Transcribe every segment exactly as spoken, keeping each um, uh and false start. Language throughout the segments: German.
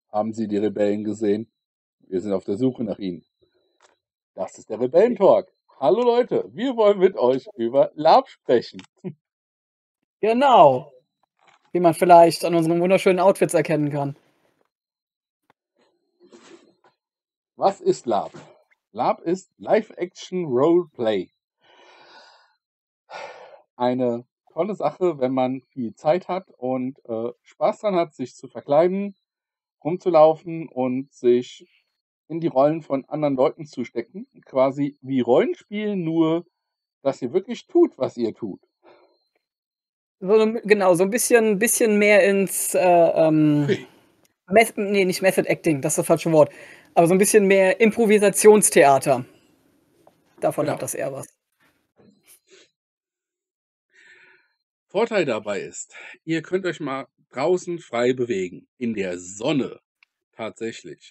Haben Sie die Rebellen gesehen? Wir sind auf der Suche nach ihnen. Das ist der Rebellentalk. Hallo Leute, wir wollen mit euch über Lab sprechen. Genau. Wie man vielleicht an unseren wunderschönen Outfits erkennen kann. Was ist Lab? Lab ist Live-Action-Roleplay. Eine tolle Sache, wenn man viel Zeit hat und äh, Spaß dran hat, sich zu verkleiden, rumzulaufen und sich in die Rollen von anderen Leuten zu stecken. Quasi wie Rollenspiel, nur dass ihr wirklich tut, was ihr tut. So 'n genau, so 'n bisschen bisschen mehr ins, äh, ähm, Ui. Meth ne, nicht Method Acting, das ist das falsche Wort, aber so 'n bisschen mehr Improvisationstheater. Davon hat Genau. das eher was. Vorteil dabei ist, ihr könnt euch mal draußen frei bewegen, in der Sonne, tatsächlich.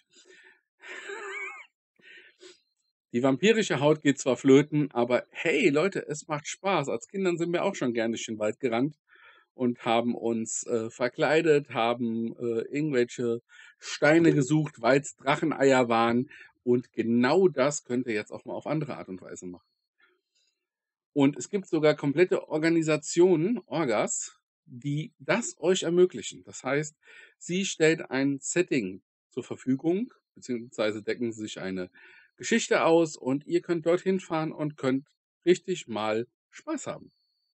Die vampirische Haut geht zwar flöten, aber hey Leute, es macht Spaß. Als Kindern sind wir auch schon gerne durch den Wald gerannt und haben uns äh, verkleidet, haben äh, irgendwelche Steine gesucht, weil's Dracheneier waren. Und genau das könnt ihr jetzt auch mal auf andere Art und Weise machen. Und es gibt sogar komplette Organisationen, Orgas, die das euch ermöglichen. Das heißt, sie stellt ein Setting zur Verfügung, beziehungsweise decken sich eine Geschichte aus und ihr könnt dorthin fahren und könnt richtig mal Spaß haben.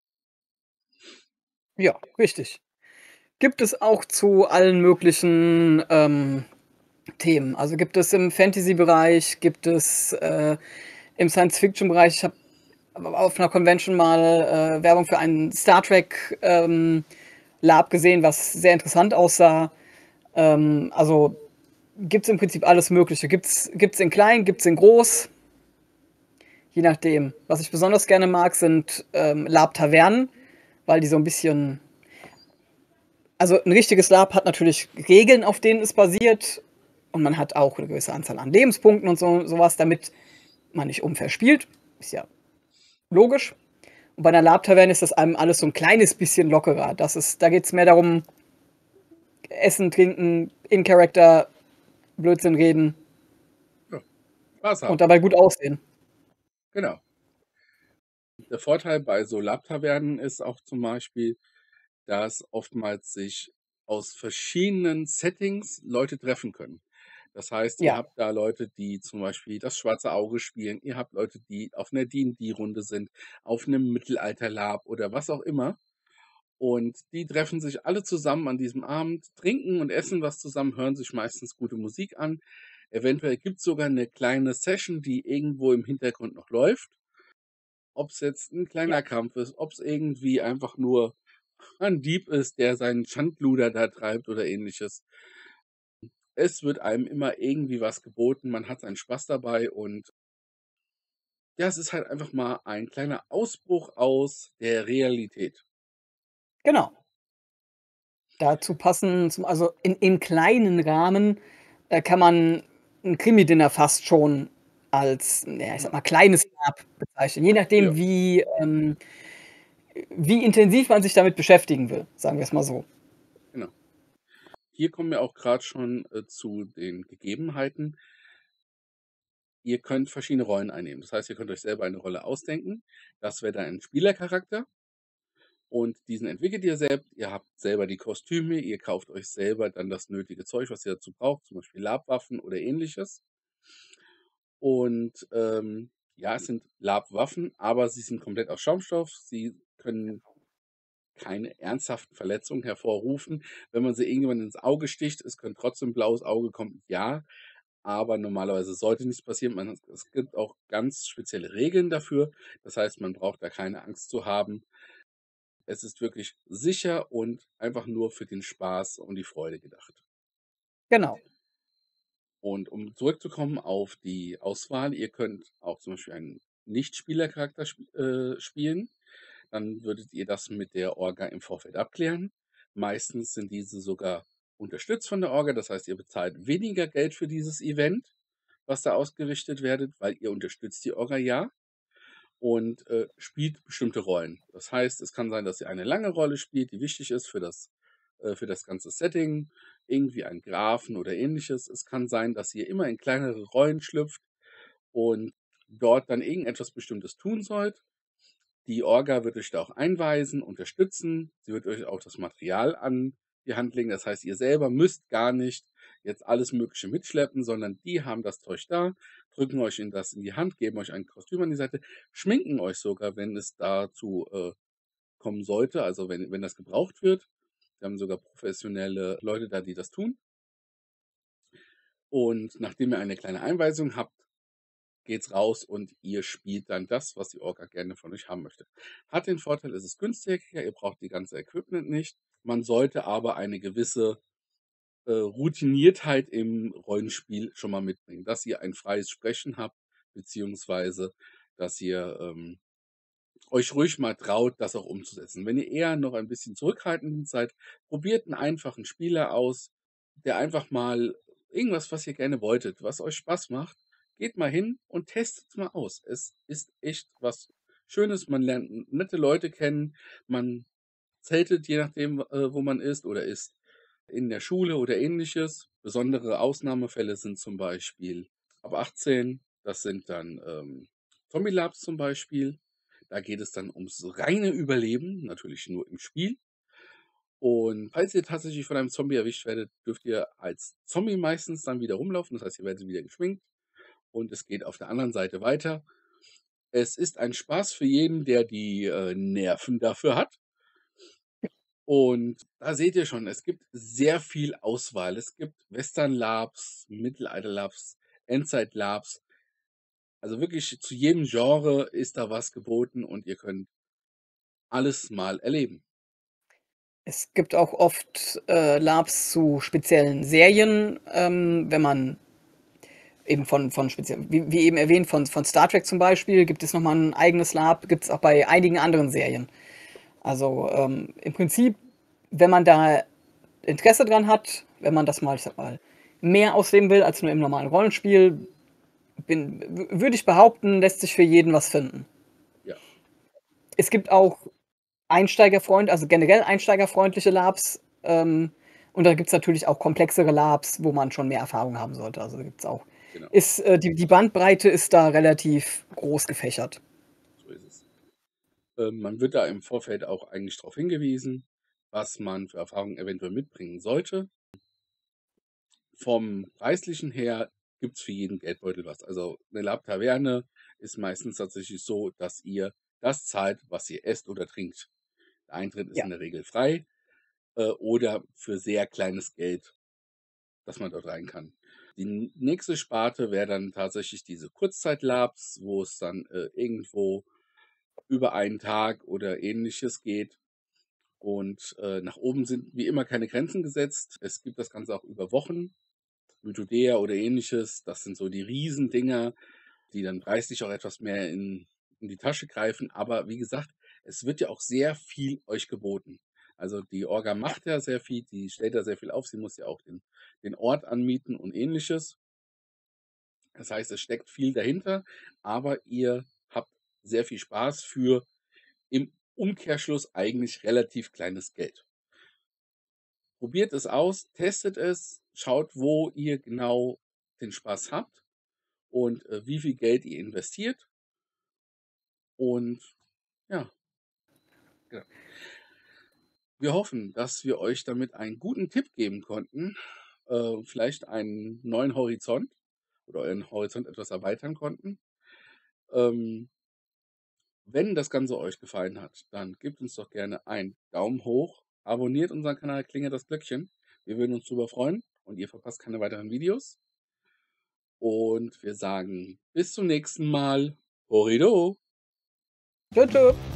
Ja, richtig. Gibt es auch zu allen möglichen, ähm, Themen. Also, gibt es im Fantasybereich, gibt es, äh, im Science-Fiction-Bereich. Ich habe auf 'ner Convention mal, äh, Werbung für einen Star Trek, ähm, Lab gesehen, was sehr interessant aussah. Ähm, also, gibt's im Prinzip alles Mögliche. Gibt's gibt's in klein, gibt's in groß. Je nachdem. Was ich besonders gerne mag, sind, ähm, Lab-Tavernen, weil die so 'n bisschen also, 'n richtiges Lab hat natürlich Regeln, auf denen es basiert und man hat auch 'ne gewisse Anzahl an Lebenspunkten und so so was, damit man nicht unfair spielt. Ist ja logisch. Und bei 'ner Lab-Taverne ist das einem alles so 'n kleines bisschen lockerer. Das ist da geht's mehr darum Essen, Trinken, in Character, Blödsinn reden Ja, Spaß und haben. dabei gut aussehen. Genau. Der Vorteil bei so Lab-Tavernen ist auch zum Beispiel, dass oftmals sich aus verschiedenen Settings Leute treffen können. Das heißt, ihr Ja. habt da Leute, die zum Beispiel das Schwarze Auge spielen, ihr habt Leute, die auf 'ner D und D-Runde sind, auf 'nem Mittelalter-Lab oder was auch immer. Und die treffen sich alle zusammen an diesem Abend, trinken und essen was zusammen, hören sich meistens gute Musik an. Eventuell gibt's sogar 'ne kleine Session, die irgendwo im Hintergrund noch läuft. Ob's jetzt 'n Ja. kleiner Kampf ist, ob's irgendwie einfach nur ein Dieb ist, der seinen Schindluder da treibt oder Ähnliches. Es wird einem immer irgendwie was geboten, man hat seinen Spaß dabei und ja, es ist halt einfach mal ein kleiner Ausbruch aus der Realität. Genau. Dazu passen zum also, in im kleinen Rahmen, äh, kann man 'n Krimi-Dinner fast schon als, na ja, ich sage Genau. mal, kleines Lab bezeichnen, je Ja. nachdem, wie, ähm wie intensiv man sich damit beschäftigen will, sagen wir's mal so. Genau. Hier kommen wir auch grad schon, äh, zu den Gegebenheiten. Ihr könnt verschiedene Rollen einnehmen. Das heißt, ihr könnt euch selber eine Rolle ausdenken. Das wäre dann ein Spielercharakter. Und diesen entwickelt ihr selbst. Ihr habt selber die Kostüme, ihr kauft euch selber dann das nötige Zeug, was ihr dazu braucht, zum Beispiel Labwaffen oder Ähnliches. Und, ähm, ja, es sind Labwaffen, aber sie sind komplett aus Schaumstoff. Sie können keine ernsthaften Verletzungen hervorrufen. Wenn man sie irgendjemandem ins Auge sticht, es könnte trotzdem blaues Auge kommen, ja, aber normalerweise sollte nichts passieren. Man es gibt auch ganz spezielle Regeln dafür. Das heißt, man braucht da keine Angst zu haben. Es ist wirklich sicher und einfach nur für den Spaß und die Freude gedacht. Genau. Und um zurückzukommen auf die Auswahl, ihr könnt auch zum Beispiel einen Nicht-Spielercharakter sp äh, spielen. Dann würdet ihr das mit der Orga im Vorfeld abklären. Meistens sind diese sogar unterstützt von der Orga. Das heißt, ihr bezahlt weniger Geld für dieses Event, was da ausgerichtet werdet, weil ihr unterstützt die Orga ja und, äh, spielt bestimmte Rollen. Das heißt, es kann sein, dass ihr eine lange Rolle spielt, die wichtig ist für das, äh, für das ganze Setting, irgendwie einen Graphen oder Ähnliches. Es kann sein, dass ihr immer in kleinere Rollen schlüpft und dort dann irgendetwas Bestimmtes tun sollt. Die Orga wird euch da auch einweisen, unterstützen. Sie wird euch auch das Material an die Hand legen. Das heißt, ihr selber müsst gar nicht jetzt alles Mögliche mitschleppen, sondern die haben das Zeug da, drücken euch in das in die Hand, geben euch ein Kostüm an die Seite, schminken euch sogar, wenn es dazu äh, kommen sollte, also wenn, wenn das gebraucht wird. Wir haben sogar professionelle Leute da, die das tun. Und nachdem ihr eine kleine Einweisung habt, geht's raus und ihr spielt dann das, was die Orga gerne von euch haben möchte. Hat den Vorteil, es ist günstiger, ihr braucht die ganze Equipment nicht. Man sollte aber eine gewisse äh, Routiniertheit im Rollenspiel schon mal mitbringen, dass ihr ein freies Sprechen habt, beziehungsweise dass ihr ähm, euch ruhig mal traut, das auch umzusetzen. Wenn ihr eher noch ein bisschen zurückhaltend seid, probiert einen einfachen Spieler aus, der einfach mal irgendwas, was ihr gerne wolltet, was euch Spaß macht, geht mal hin und testet es mal aus. Es ist echt was Schönes. Man lernt nette Leute kennen. Man zeltet, je nachdem, äh, wo man ist oder ist in der Schule oder ähnliches. Besondere Ausnahmefälle sind zum Beispiel ab achtzehn. Das sind dann ähm, Zombie Labs zum Beispiel. Da geht es dann ums reine Überleben, natürlich nur im Spiel. Und falls ihr tatsächlich von einem Zombie erwischt werdet, dürft ihr als Zombie meistens dann wieder rumlaufen. Das heißt, ihr werdet wieder geschminkt und es geht auf der anderen Seite weiter. Es ist ein Spaß für jeden, der die äh, Nerven dafür hat. Und da seht ihr schon, es gibt sehr viel Auswahl. Es gibt Western Labs, Mittelalter Labs, Endzeit Labs. Also wirklich zu jedem Genre ist da was geboten und ihr könnt alles mal erleben. Es gibt auch oft, äh, Labs zu speziellen Serien, ähm, wenn man eben von von speziell wie wie eben erwähnt, von von Star Trek zum Beispiel gibt es noch mal 'n eigenes Lab, gibt's auch bei einigen anderen Serien. Also, ähm, im Prinzip, wenn man da Interesse dran hat, wenn man das mal, ich sage mal, mehr ausleben will als nur im normalen Rollenspiel, bin w würde ich behaupten, lässt sich für jeden was finden. Ja, Es gibt auch einsteigerfreund also generell einsteigerfreundliche Labs, ähm, und dann gibt's natürlich auch komplexere Labs, wo man schon mehr Erfahrung haben sollte. Also, da gibt's auch genau, ist, äh die die Bandbreite ist da relativ groß gefächert. so ist es. Ähm, man wird da im Vorfeld auch eigentlich darauf hingewiesen, was man für Erfahrungen eventuell mitbringen sollte. Vom Preislichen her gibt es für jeden Geldbeutel was. Also eine Lab-Taverne ist meistens tatsächlich so, dass ihr das zahlt, was ihr esst oder trinkt. Der Eintritt ist Ja. in der Regel frei äh, oder für sehr kleines Geld, dass man dort rein kann. Die n- nächste Sparte wäre dann tatsächlich diese Kurzzeit-Labs, wo es dann äh, irgendwo über einen Tag oder ähnliches geht. Und äh, nach oben sind wie immer keine Grenzen gesetzt. Es gibt das Ganze auch über Wochen. Mythodea oder ähnliches, das sind so die Riesendinger, die dann preislich auch etwas mehr in, in die Tasche greifen. Aber wie gesagt, es wird ja auch sehr viel euch geboten. Also die Orga Ja. macht ja sehr viel, die stellt ja sehr viel auf, sie muss ja auch den, den Ort anmieten und ähnliches. Das heißt, es steckt viel dahinter, aber ihr habt sehr viel Spaß für im Umkehrschluss eigentlich relativ kleines Geld. Probiert es aus, testet es, schaut, wo ihr genau den Spaß habt und äh, wie viel Geld ihr investiert. Und ja, genau. Wir hoffen, dass wir euch damit einen guten Tipp geben konnten, äh, vielleicht einen neuen Horizont oder euren Horizont etwas erweitern konnten. Ähm, wenn das Ganze euch gefallen hat, dann gebt uns doch gerne einen Daumen hoch, abonniert unseren Kanal, klingelt das Glöckchen. Wir würden uns darüber freuen und ihr verpasst keine weiteren Videos. Und wir sagen bis zum nächsten Mal. Horrido! Tschü, tschü.